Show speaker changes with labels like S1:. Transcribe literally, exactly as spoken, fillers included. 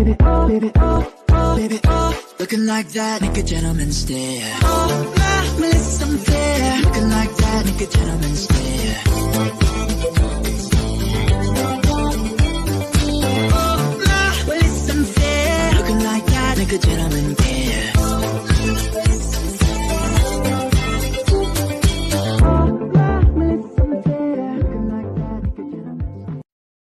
S1: baby, baby, baby, looking like that, make a gentleman stare. Oh, my, Melissa, I'm there. Looking like that, make a gentleman stare.